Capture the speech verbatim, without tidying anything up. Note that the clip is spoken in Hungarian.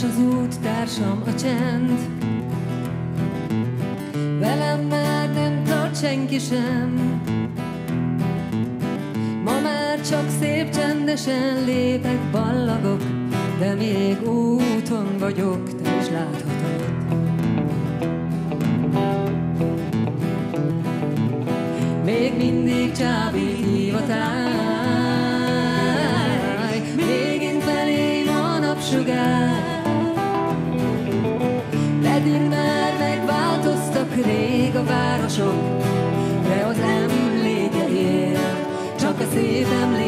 az út, társam a csend. Velem már nem tart senki sem. Ma már csak szép csendesen lépek, ballagok, de még úton vagyok, te is láthatod. Még mindig csábít hív a táj, mégint felém a napsugár. Pedig már megváltoztak rég a városok, de az emléke él, csak a szép emléke.